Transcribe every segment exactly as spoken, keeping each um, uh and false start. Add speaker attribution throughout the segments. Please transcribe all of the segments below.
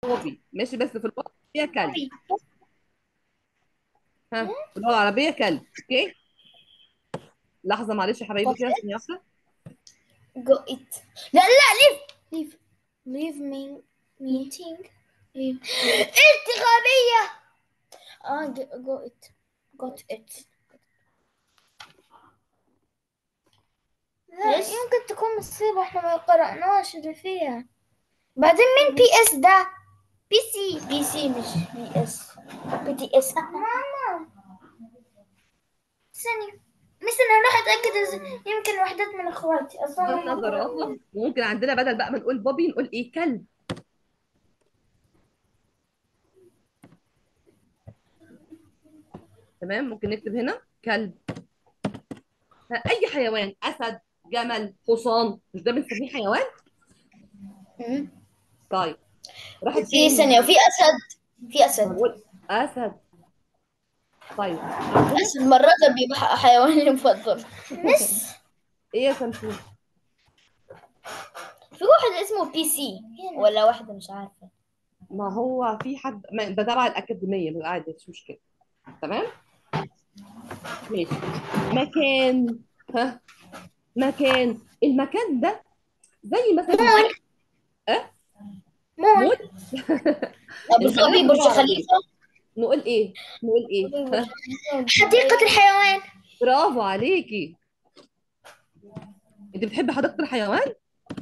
Speaker 1: بوبي ماشي، بس في اللغه العربيه كلب. ها، في اللغه العربيه كلب. اوكي، لحظه معلش يا حبايبي كده، ثانيه واحده.
Speaker 2: جو ات. لا لا، ليف ليف ليف مي ميتينج. انت غبية. اه جو ات جوت ات. لا
Speaker 3: يس.
Speaker 2: يمكن تكون مصيبة احنا ما قرأناش اللي فيها. بعدين مين بي اس ده؟ بي سي. بي سي مش بي اس. بي تي اس. ماما ثانية، مش انا راح اتأكد إذا- يمكن وحدات من اخواتي اصلا
Speaker 1: قلنا
Speaker 2: ما قرأوا.
Speaker 1: زرافه، وممكن عندنا بدل بقى ما نقول بوبي نقول ايه، كلب. تمام، ممكن نكتب هنا كلب. ها، اي حيوان، اسد، جمل، حصان، مش ده بنسميه حيوان؟
Speaker 2: مم.
Speaker 1: طيب، راحت
Speaker 2: في
Speaker 1: فين؟
Speaker 2: ثانية وفي اسد. في اسد.
Speaker 1: هنقول اسد. طيب عندنا
Speaker 2: اسد مرة ده بيبقى حيواني المفضل. مس
Speaker 1: ايه يا شمسون؟
Speaker 2: في واحد اسمه بي سي ولا واحدة مش عارفة.
Speaker 1: ما هو في حد ما- ده تبع الاكاديميه، عادي مش مشكله. تمام، ماشي. مكان. ها، مكان، المكان ده زي مثلا
Speaker 2: مول.
Speaker 1: ايه؟ أه؟
Speaker 2: مول.
Speaker 1: مول.
Speaker 2: ابو
Speaker 1: الحاجات
Speaker 2: ظبي،
Speaker 1: باللغه
Speaker 2: برج
Speaker 1: العربيه
Speaker 2: خليفة.
Speaker 1: نقول ايه؟ نقول ايه؟ ها،
Speaker 2: حديقة الحيوان.
Speaker 1: برافو عليكي. انت بتحبي حديقه الحيوان؟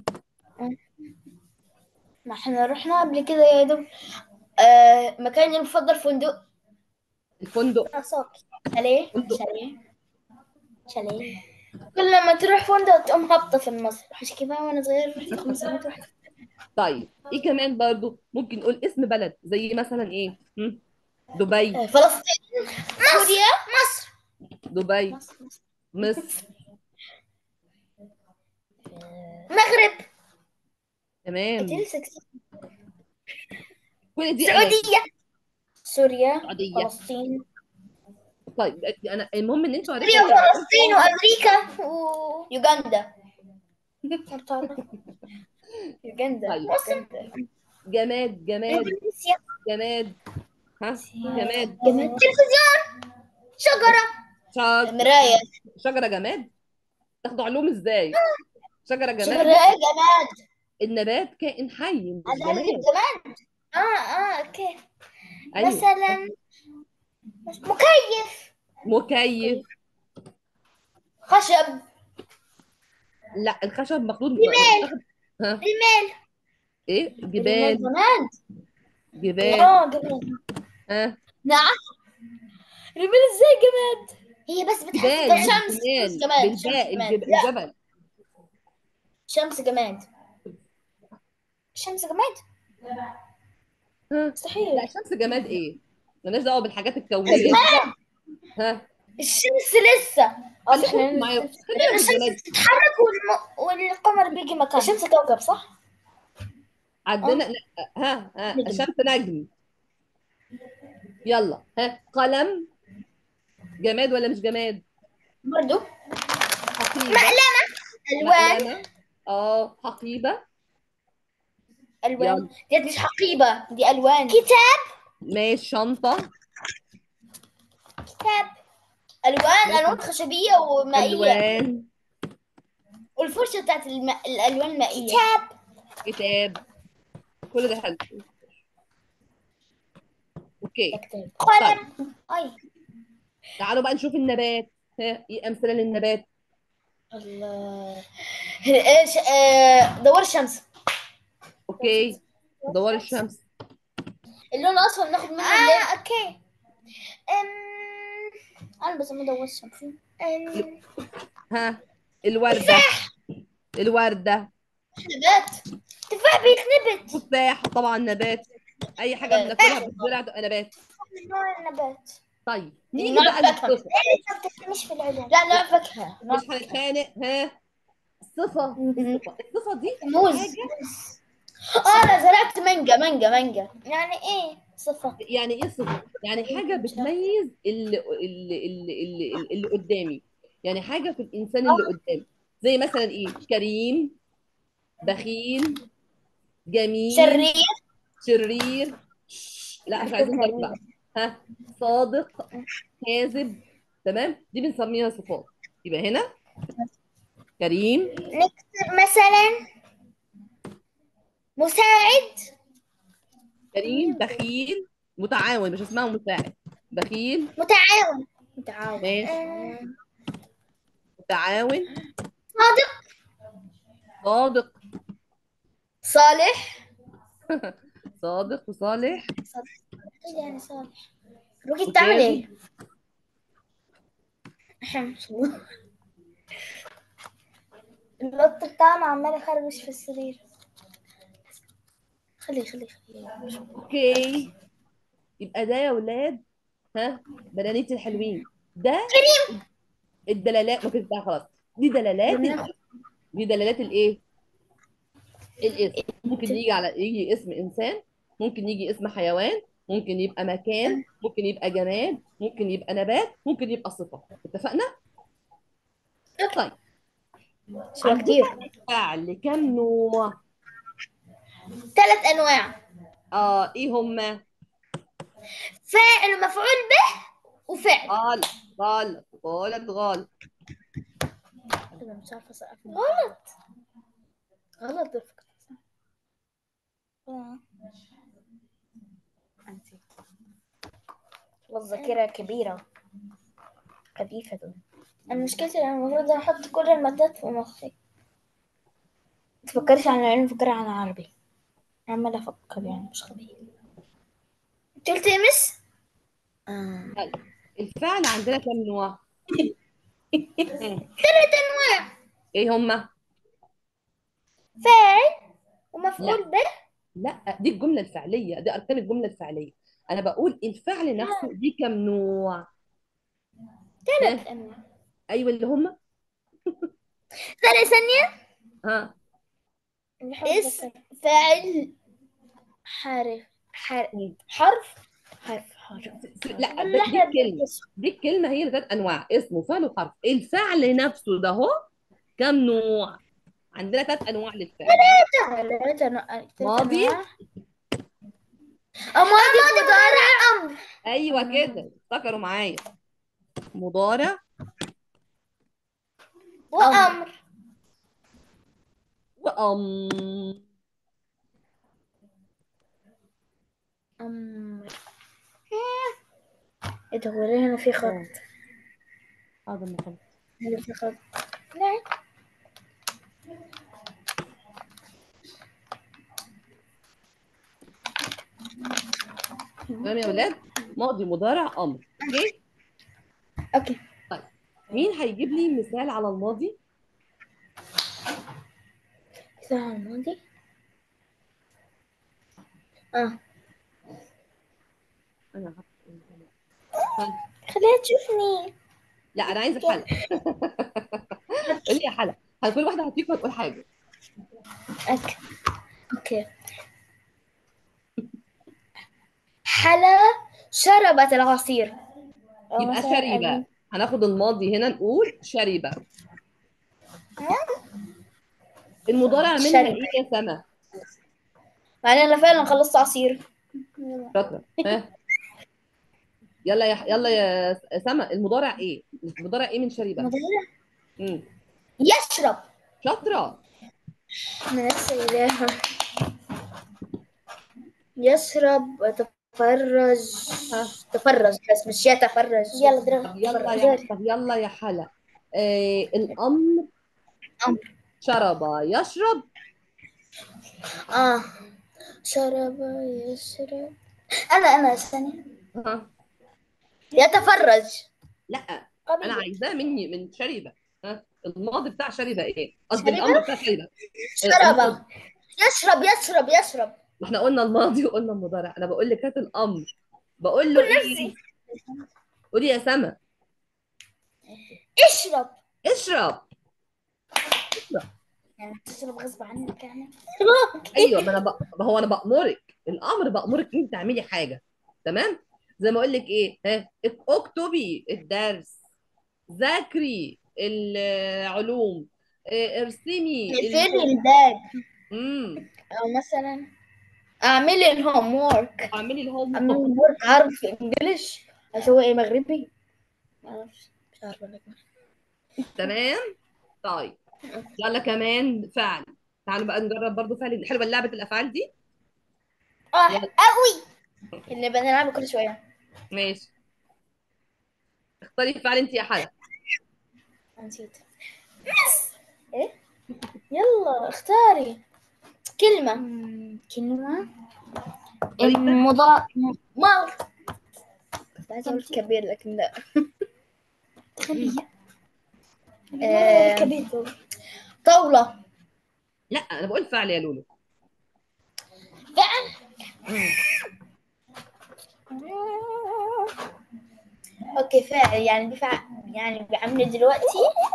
Speaker 2: ما احنا رحنا قبل كده يا دوب. آه مكاني المفضل فندق
Speaker 1: الفندق.
Speaker 2: ناصاكي. شاليه
Speaker 1: فندق.
Speaker 2: شاليه شاليه. كل ما تروح فندق تقوم هابطة في المسرح، عشان كده وانا صغير رحت خمسمية واحد.
Speaker 1: طيب ايه كمان برضو ممكن نقول اسم بلد زي مثلا ايه؟ هم؟ دبي.
Speaker 2: آه فلسطين. سوريا. مصر.
Speaker 1: دبي.
Speaker 2: مصر مصر.
Speaker 1: مصر.
Speaker 2: مغرب. انت
Speaker 1: تمام،
Speaker 2: لسه كتير.
Speaker 1: كل دي اماكن.
Speaker 2: سعودية. سوريا.
Speaker 1: السعوديه.
Speaker 2: فلسطين.
Speaker 1: طيب انا المهم ان انتوا
Speaker 2: سوريا
Speaker 1: عرفتوا تعرفوا
Speaker 2: وفلسطين وامريكا ويوغندا. ما بتعرف يوغندا
Speaker 1: طيب،
Speaker 2: يوغندا.
Speaker 1: جماد جماد
Speaker 2: اندونيسيا.
Speaker 1: جماد. ها، جماد.
Speaker 2: جماد. تلفزيون. شجرة.
Speaker 1: شج...
Speaker 2: مراية.
Speaker 1: شجره جماد؟ تاخدوا علوم ازاي؟ شجره
Speaker 2: شجرة
Speaker 1: جماد؟ لا،
Speaker 2: ايه جماد؟
Speaker 1: النبات كائن حي مش
Speaker 2: انا قلت
Speaker 1: جماد.
Speaker 2: جماد. اه اه اوكي.
Speaker 1: ايوه.
Speaker 2: مثلا مكيف.
Speaker 1: مكيف.
Speaker 2: خشب.
Speaker 1: لا، الخشب مخلوط
Speaker 2: رمال.
Speaker 1: بتاخد. ها،
Speaker 2: رمال.
Speaker 1: ايه،
Speaker 2: رمال
Speaker 1: جبال.
Speaker 2: جماد.
Speaker 1: جبال.
Speaker 2: اه جماد.
Speaker 1: ها،
Speaker 2: نعم. رمال ازاي جماد؟ هي بس بتحس
Speaker 1: جبال
Speaker 2: ده شمس. شمس
Speaker 1: بالجمال
Speaker 2: جماد. شمس
Speaker 1: بالباء،
Speaker 2: جماد.
Speaker 1: الجب...
Speaker 2: لا
Speaker 1: الجبل.
Speaker 2: شمس جماد. شمس جماد.
Speaker 1: ها، لا،
Speaker 2: مستحيل.
Speaker 1: الشمس جماد ايه؟ مالناش دعوه بالحاجات الكونيه دي.
Speaker 2: جماد.
Speaker 1: ها،
Speaker 2: الشمس لسه. اه
Speaker 1: خليكي
Speaker 2: صح،
Speaker 1: بس
Speaker 2: لان
Speaker 1: معايا،
Speaker 2: الشمس
Speaker 1: خلينا
Speaker 2: لان
Speaker 1: في
Speaker 2: الشمس
Speaker 1: الجماد.
Speaker 2: بتتحرك والم... والقمر بيجي مكانها. الشمس كوكب صح؟
Speaker 1: عندنا
Speaker 2: اه
Speaker 1: لا. ها ها،
Speaker 2: نجم.
Speaker 1: الشمس نجم. يلا، ها، قلم. جماد ولا مش جماد؟
Speaker 2: برضو.
Speaker 1: حقيبه.
Speaker 2: مقلمة. الوان.
Speaker 1: مقلمه. اه، حقيبه.
Speaker 2: الوان
Speaker 1: يلا،
Speaker 2: ديت مش حقيبة، دي الوان. كتاب.
Speaker 1: ماشي، شنطه.
Speaker 2: كتاب. الوان
Speaker 1: ماشي،
Speaker 2: الوان خشبية ومائية.
Speaker 1: الوان.
Speaker 2: والفرشة بتاعت الم... الالوان المائية. كتاب.
Speaker 1: كتاب. كل ده حلو.
Speaker 2: ده
Speaker 1: اوكي.
Speaker 2: كتاب.
Speaker 1: طيب
Speaker 2: قلم. اي.
Speaker 1: تعالوا بقى نشوف النبات. ها، ايه امثله للنبات؟
Speaker 2: الله. ايش آه... دوار الشمس.
Speaker 1: اوكي،
Speaker 2: دوار
Speaker 1: دوار
Speaker 2: الشمس.
Speaker 1: الشمس.
Speaker 2: اللون الاصفر ناخد منه اه الليل. اوكي. أم... انا بسميه دوار الشمس.
Speaker 1: ال-
Speaker 2: أم...
Speaker 1: ها، الورده.
Speaker 2: تفاح.
Speaker 1: الورده.
Speaker 2: نبات. تفاح بيتنبت.
Speaker 1: تفاح طبعا نبات. اي حاجه
Speaker 2: نبات.
Speaker 1: بناكلها بتزرع تبقى نبات.
Speaker 2: من نوع النبات.
Speaker 1: طيب نيجي
Speaker 2: نوع
Speaker 1: بقى
Speaker 2: الفاكهة.
Speaker 1: للصفه.
Speaker 2: ليه ما بتفهميش في العلوم؟ لا نوع فاكهة نوع
Speaker 1: مش
Speaker 2: فاكهة.
Speaker 1: هنتخانق. ها، الصفه الصفه الصفه دي
Speaker 2: موز.
Speaker 1: حاجه.
Speaker 2: اه انا زرعت مانجا مانجا مانجا يعني ايه صفة؟
Speaker 1: يعني ايه صفه؟ يعني حاجه
Speaker 2: مش عارفة.
Speaker 1: بتميز اللي اللي اللي اللي, اللي قدامي. يعني حاجه في الانسان اللي
Speaker 2: اه
Speaker 1: قدامي. زي مثلا ايه؟ كريم، بخيل، جميل،
Speaker 2: شرير.
Speaker 1: شرير، شش. لا مش عايزين ضرب بقى. ها، صادق، كاذب. تمام، دي بنسميها صفات. يبقى هنا كريم،
Speaker 2: نكتب مثلا مساعد.
Speaker 1: كريم، بخيل، متعاون، مش اسمها مساعد، بخيل.
Speaker 2: متعاون. متعاون.
Speaker 1: ماشي،
Speaker 2: آه،
Speaker 1: متعاون،
Speaker 2: صادق.
Speaker 1: صادق.
Speaker 2: صالح.
Speaker 1: صادق وصالح
Speaker 2: صادق إيه يعني صالح؟ روحي بتعمل
Speaker 1: وكاذب.
Speaker 2: ايه؟ أحم. القط بتاعنا عمال يخربش في السرير. خليه خليه خليه.
Speaker 1: اوكي، يبقى ده يا ولاد، ها، بنانيت الحلوين، ده الدلالات. ما كنت بقى خلاص، دي دلالات
Speaker 2: جبناه.
Speaker 1: الاسم. دي دلالات الايه؟ الاسم. ممكن يجي على يجي اسم انسان، ممكن يجي اسم حيوان، ممكن يبقى مكان، ممكن يبقى جماد، ممكن يبقى نبات، ممكن يبقى صفة. اتفقنا؟ طيب،
Speaker 2: شو
Speaker 1: عندنا
Speaker 2: كتير.
Speaker 1: الفعل كم نوع؟
Speaker 2: ثلاث انواع.
Speaker 1: اه، ايه هما؟
Speaker 2: فاعل ومفعول به وفعل.
Speaker 1: غلط، غلط، غلط، غلط.
Speaker 2: انا مش عارفه اسقف غلط. غلط ده فكرة. آه. انت والذاكره كبيره خفيفه دول. انا مشكلتي انا المفروض احط كل المادات في مخي. ما تفكرش عن العلم، فكري عن العربي. عمال افكر يعني مش خبيث. انت قلت ايه مس؟ آه.
Speaker 1: طيب، الفعل عندنا كم نوع؟ مم.
Speaker 2: ثلاث انواع.
Speaker 1: ايه هما؟
Speaker 2: فاعل
Speaker 1: لا،
Speaker 2: ومفعول به.
Speaker 1: لا، دي الجملة الفعلية، دي أركان الجملة الفعلية. أنا بقول الفعل نفسه
Speaker 2: آه.
Speaker 1: دي كم نوع؟ ها،
Speaker 2: ثلاث انواع.
Speaker 1: أيوة اللي هم.
Speaker 2: ثانية ثانية.
Speaker 1: ها.
Speaker 2: اسم فاعل حرف حرف
Speaker 1: مم.
Speaker 2: حرف حرف حرف
Speaker 1: س- س-
Speaker 2: حرف
Speaker 1: لا،
Speaker 2: ولا
Speaker 1: ده- دي
Speaker 2: احنا
Speaker 1: الكلمة.
Speaker 2: بنركز؟
Speaker 1: دي الكلمة هي اللي ثلاث أنواع، اسم وفعل وحرف. الفعل نفسه ده هو كم نوع؟ عندنا ثلاث أنواع للفعل.
Speaker 2: ثلاث أنواع. ثلاث
Speaker 1: ماضي.
Speaker 2: أنواع. أماضي مضارع أمر.
Speaker 1: أيوة كده، افتكروا معايا. مضارع
Speaker 2: وأمر.
Speaker 1: وأم.
Speaker 2: أمر. إيه ده؟ هو ليه هنا في خط؟
Speaker 1: اه، هذا المفروض.
Speaker 2: هنا في خط. نعم.
Speaker 1: تمام يا ولاد، ماضي مضارع أمر. أوكي.
Speaker 2: أوكي.
Speaker 1: طيب، مين هيجيب لي مثال على الماضي؟
Speaker 2: ساعة الماضي. آه.
Speaker 1: أنا هحط- ها.
Speaker 2: خليها تشوفني.
Speaker 1: لا، أنا عايزة حلقة. قولي يا حلا، كل واحده هتيجي هتقول حاجه.
Speaker 2: أوكي. أوكي. حلا شربت العصير. أو
Speaker 1: يبقى
Speaker 2: مثلا
Speaker 1: شربة.
Speaker 2: أبي.
Speaker 1: هناخد الماضي هنا نقول شربة. المضارع منها
Speaker 2: شرب.
Speaker 1: ايه يا سما؟
Speaker 2: يعني أنا فعلا خلصت عصير.
Speaker 1: شاطره. ها، يلا يا يلا يا سما، المضارع ايه؟ المضارع ايه من شربة؟
Speaker 2: مضارع.
Speaker 1: امم
Speaker 2: يشرب.
Speaker 1: شاطره.
Speaker 2: أنا لسه قايلاها. يشرب. تفرج.
Speaker 1: ها،
Speaker 2: تفرج بس مش يتفرج. يلا
Speaker 1: طب
Speaker 2: دور
Speaker 1: يلا يا
Speaker 2: تفرج.
Speaker 1: طب يلا يا حلا. آه الامر
Speaker 2: أمر.
Speaker 1: شرب يشرب.
Speaker 2: آه. شرب. يشرب. أنا أنا ثانية.
Speaker 1: ها،
Speaker 2: يتفرج.
Speaker 1: لا، انا
Speaker 2: قبيل.
Speaker 1: عايزاه مني من شربة. ها، الماضي بتاع شربة ايه؟ قصدي
Speaker 2: شرب.
Speaker 1: الامر بتاع شربة. آه،
Speaker 2: شرب.
Speaker 1: الماضي.
Speaker 2: يشرب يشرب يشرب.
Speaker 1: ما احنا قلنا الماضي وقلنا المضارع، انا بقول لك هات الامر. بقول له
Speaker 2: كل
Speaker 1: ايه؟
Speaker 2: نفسي.
Speaker 1: قولي يا سما.
Speaker 2: اشرب.
Speaker 1: اشرب. اشرب.
Speaker 2: يعني تشرب غصب عنك يعني.
Speaker 1: ايوه، ما انا بق... ما هو انا بامرك الامر، بامرك انت تعملي حاجه. تمام. زي ما اقول لك ايه، ها، اك- اكتبي الدرس، ذاكري العلوم، اه، ارسمي ال...
Speaker 2: اقفلي الباب.
Speaker 1: امم
Speaker 2: او مثلا اعملي الهوم وورك.
Speaker 1: اعملي الهوم
Speaker 2: اعملي
Speaker 1: ورك.
Speaker 2: الهوم وورك عارف انجلش. اسوي ايه مغربي؟ ما اعرفش، مش عارفه لك.
Speaker 1: تمام. طيب يلا كمان فعل. تعالوا بقى نجرب برضو فعل. حلوه لعبه الافعال دي.
Speaker 2: اه
Speaker 1: يلا.
Speaker 2: قوي، اللي بنلعبه كل شويه.
Speaker 1: ماشي، اختاري فعل انت يا حلا.
Speaker 2: نسيت. ايه؟ يلا اختاري كلمة. كلمة.
Speaker 1: اختاري فعل.
Speaker 2: المضاء. مار. كنت عايزة أقول كبير لكن لا. خليه. آه... كبير. طاولة.
Speaker 1: لا انا بقول فعل يا لولو.
Speaker 2: فعل.
Speaker 1: امم
Speaker 2: اوكي فعل يعني بفعل، يعني بعمل دلوقتي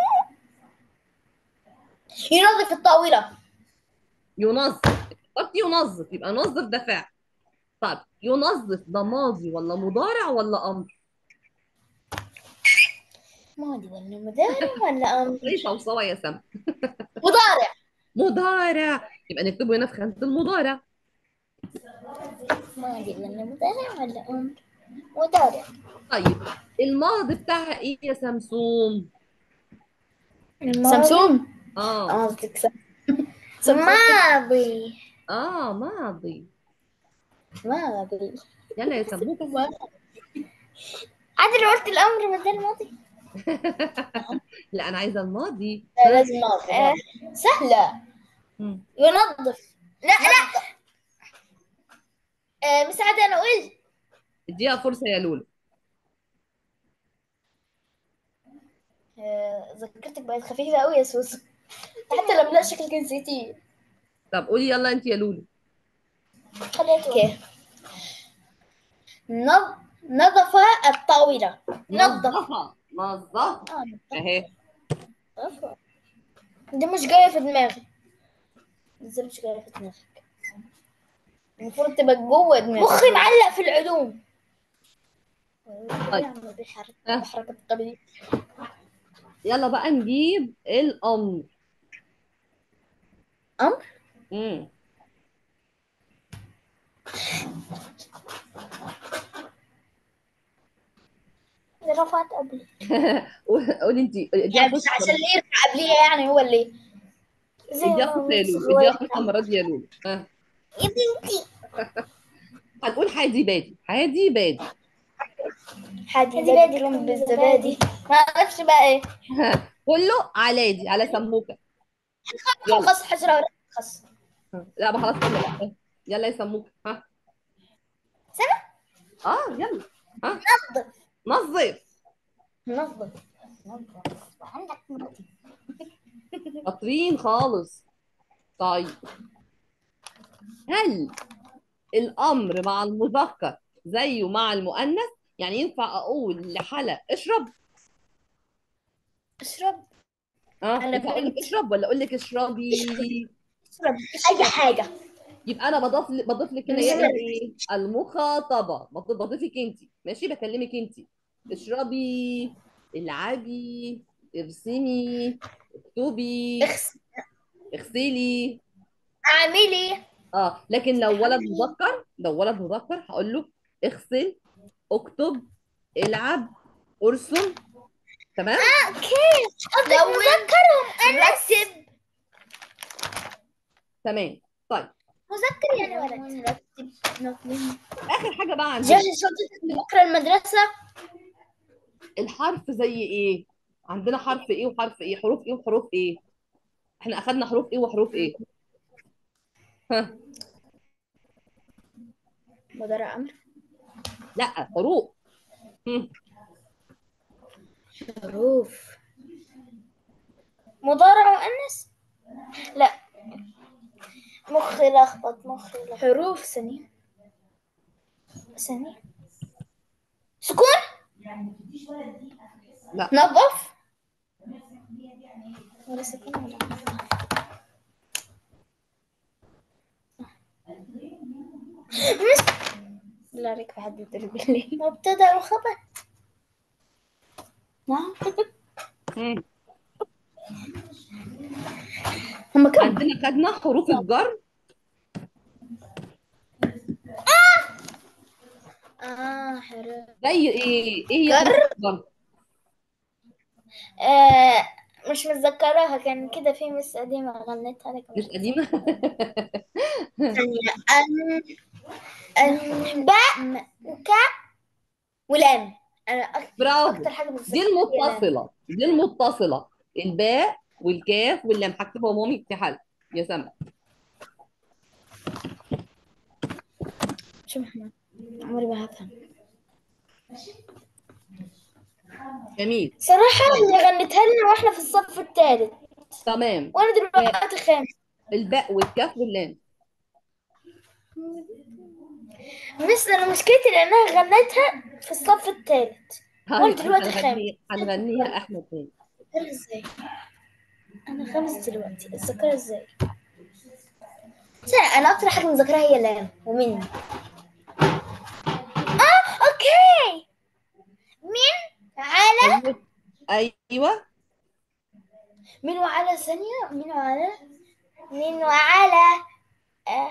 Speaker 2: ينظف الطاولة.
Speaker 1: ينظف. اخترت ينظف، يبقى نظف ده فعل. طيب ينظف ده ماضي ولا مضارع ولا امر؟
Speaker 2: ماضي ولا مضارع ولا أمر؟
Speaker 1: ايه صوصوه يا سما.
Speaker 2: مضارع.
Speaker 1: مضارع، يبقى نكتبه هنا في خانه المضارع.
Speaker 2: ماضي ولا مضارع ولا أمر؟ مضارع.
Speaker 1: طيب الماضي بتاعها ايه يا سمسوم؟
Speaker 2: سمسوم.
Speaker 1: اه.
Speaker 2: اه تكسب. ماضي.
Speaker 1: اه ماضي.
Speaker 2: ماضي.
Speaker 1: يلا يا سموكه.
Speaker 2: عادل قلت الأمر بدل الماضي.
Speaker 1: لا انا عايزه الماضي.
Speaker 2: لا
Speaker 1: ها.
Speaker 2: لازم ماضي. آه. سهلة.
Speaker 1: مم.
Speaker 2: ينظف. لا لا. آه مساعدة أنا قلت.
Speaker 1: اديها فرصه يا لولو.
Speaker 2: آه ذاكرتك بقت خفيفة أوي يا سوسو، حتى لما لا شكلك نسيتيه.
Speaker 1: طب قولي يلا انت يا لولو.
Speaker 2: خليها اوكي. نظ... نظف الطاولة. نظف.
Speaker 1: نظفها نظف.
Speaker 2: اه
Speaker 1: اهي.
Speaker 2: نظف. دي مش جاية في دماغي. ازاي مش جاية في دماغك؟ المفروض تبقى جوه دماغي. مخي معلق في العلوم.
Speaker 1: طيب
Speaker 2: يعمل بحركة
Speaker 1: ها.
Speaker 2: بحركة قبلي.
Speaker 1: يلا بقى نجيب الامر.
Speaker 2: أمر.
Speaker 1: امم
Speaker 2: رفعت قبلي.
Speaker 1: قولي انت، اديها
Speaker 2: يعني مش
Speaker 1: فرصه
Speaker 2: عشان
Speaker 1: المره.
Speaker 2: اللي يرفع قبليها يعني هو اللي زي
Speaker 1: اديها
Speaker 2: ما
Speaker 1: فرصه يا
Speaker 2: نفسي
Speaker 1: لولو، اديها
Speaker 2: صغير.
Speaker 1: فرصه المره دي يا لولو. ها.
Speaker 2: يا بنتي.
Speaker 1: هنقول حادي بادي، حادي بادي.
Speaker 2: حادي بادي كرم بالزبادي. ما اعرفش بقى ايه.
Speaker 1: كله على دي على سموكه. يلا.
Speaker 2: خس حجرة ولا خس.
Speaker 1: ها. لا ما خلاص كده بقى. يلا يا سموكه. ها.
Speaker 2: سنة.
Speaker 1: اه يلا. ها.
Speaker 2: نظف.
Speaker 1: نظف.
Speaker 2: نظف. نظف عندك نظف.
Speaker 1: شاطرين خالص. طيب هل الامر مع المذكر زيه مع المؤنث؟ يعني ينفع اقول لحلا اشرب؟
Speaker 2: اشرب.
Speaker 1: اه
Speaker 2: انا
Speaker 1: ينفع اقول لك
Speaker 2: بنت.
Speaker 1: اشرب ولا اقول لك اشربي؟
Speaker 2: اشرب. اشرب اي حاجة.
Speaker 1: يبقى انا بضيف بضيف لك هنا يا
Speaker 2: بالنسبة لي.
Speaker 1: الايه المخاطبه، بض- بضيفك انت. ماشي بكلمك انت. اشربي، العبي، ارسمي، اكتبي،
Speaker 2: اخس.
Speaker 1: اغسلي.
Speaker 2: اعملي.
Speaker 1: اه لكن لو ولد
Speaker 2: اعملي.
Speaker 1: مذكر، لو ولد مذكر هقول له اغسل، اكتب، العب، ارسم. تمام.
Speaker 2: اوكي. قصدك مذكر ومؤنث. رتب.
Speaker 1: تمام. طيب
Speaker 2: مذكر يعني ولد. رتب. نظم.
Speaker 1: اخر حاجه بقى عندنا
Speaker 2: جهز شنطتك لبكرة المدرسة.
Speaker 1: الحرف زي ايه. عندنا حرف ايه وحرف ايه، حروف ايه وحروف ايه. احنا اخدنا حروف ايه وحروف ايه. ها.
Speaker 2: مضارع أمر.
Speaker 1: لا حروف. هم.
Speaker 2: حروف. مضارع مؤنث. لا مخي لخبط مخي لخبط. حروف ثانية. ثانية. سكون.
Speaker 1: لا
Speaker 2: نظف. ولا سكون ولا مس. لا عليك في حد يضرب لي. مبتدأ وخبر. نعم.
Speaker 1: هم.
Speaker 2: هم كم؟
Speaker 1: عندنا خدنا حروف الجر زي ايه؟ ايه هي حروف
Speaker 2: جر.
Speaker 1: الجر؟
Speaker 2: آه مش متذكراها، كان كده في مس قديمة غنتها لك
Speaker 1: مش
Speaker 2: مش
Speaker 1: قديمة؟
Speaker 2: متذكرة. ثانية. أن أن باء م- وك ولام. أنا أك-
Speaker 1: برافو.
Speaker 2: أكتر حاجة
Speaker 1: دي
Speaker 2: متذكرة هي لام.
Speaker 1: المتصلة، دي المتصلة، الباء والكاف واللام. هكتبها مامي في حل يا سما.
Speaker 2: شو محمد، عمري ما هفهم
Speaker 1: جميل.
Speaker 2: صراحة.
Speaker 1: طيب
Speaker 2: اللي غنتها لنا واحنا في الصف الثالث،
Speaker 1: تمام.
Speaker 2: وانا
Speaker 1: آه،
Speaker 2: دلوقتي خامس.
Speaker 1: الباء والكاف واللام.
Speaker 2: بس انا مشكلتي لانها غنتها في الصف الثالث وانا
Speaker 1: طيب
Speaker 2: دلوقتي خامس.
Speaker 1: هنغني هنغنيها احنا تاني.
Speaker 2: أنا ازاي؟ انا خامس دلوقتي، اتذكرها ازاي؟ سنة. انا اكتر حاجة مذاكراها هي لام ومن. اوكي. من على.
Speaker 1: حروف. ايوه.
Speaker 2: من وعلى ثانية. من وعلى. من وعلى. آه.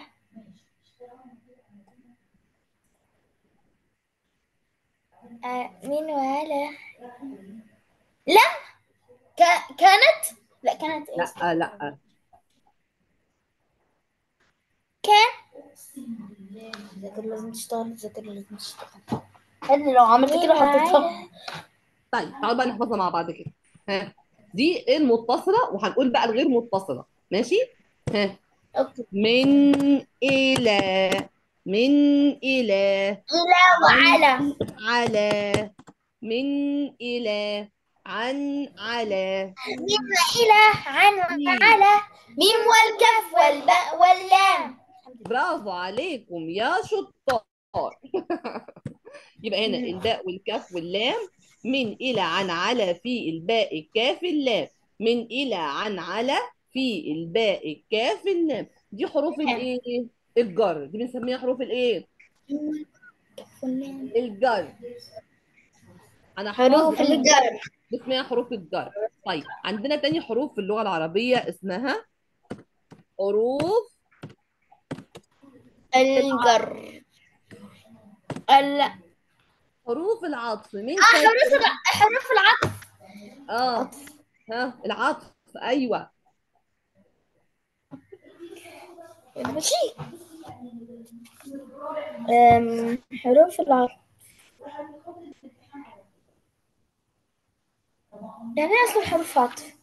Speaker 2: آه. من وعلى. لا. ك... كانت. لا كانت ايه
Speaker 1: لا
Speaker 2: استنى.
Speaker 1: لا.
Speaker 2: كان. الذاكرة لازم تشتغل، الذاكرة لازم تشتغل. أنا لو عملت كده حطيتها.
Speaker 1: طيب تعالوا بقى نحفظها مع بعض كده. ها، دي المتصلة وهنقول بقى الغير متصلة. ماشي. ها.
Speaker 2: أوكي.
Speaker 1: من إلى، من إلى،
Speaker 2: إلى
Speaker 1: عن،
Speaker 2: وعلى.
Speaker 1: على، من إلى، عن، على،
Speaker 2: من وإلى. عن
Speaker 1: في.
Speaker 2: وعلى. ميم والكف والباء واللام.
Speaker 1: برافو عليكم يا شطار. يبقى هنا الباء والكاف واللام. من إلى عن على في الباء الكاف اللام. من إلى عن على في الباء الكاف اللام. دي حروف الايه؟ الجر. دي بنسميها حروف الايه؟ الجر. انا
Speaker 2: حروف
Speaker 1: احفظها.
Speaker 2: الجر.
Speaker 1: دي اسمها حروف الجر. طيب عندنا تاني حروف في اللغة العربية اسمها حروف العطف.
Speaker 2: الجر. ال آه
Speaker 1: حروف العطف مين
Speaker 2: حروف
Speaker 1: فاكر؟
Speaker 2: الع... حروف العطف.
Speaker 1: اه.
Speaker 2: عطف.
Speaker 1: ها العطف. ايوه.
Speaker 2: ماشي. أم... حروف العطف. يعني ايه اصلا حروف عطف؟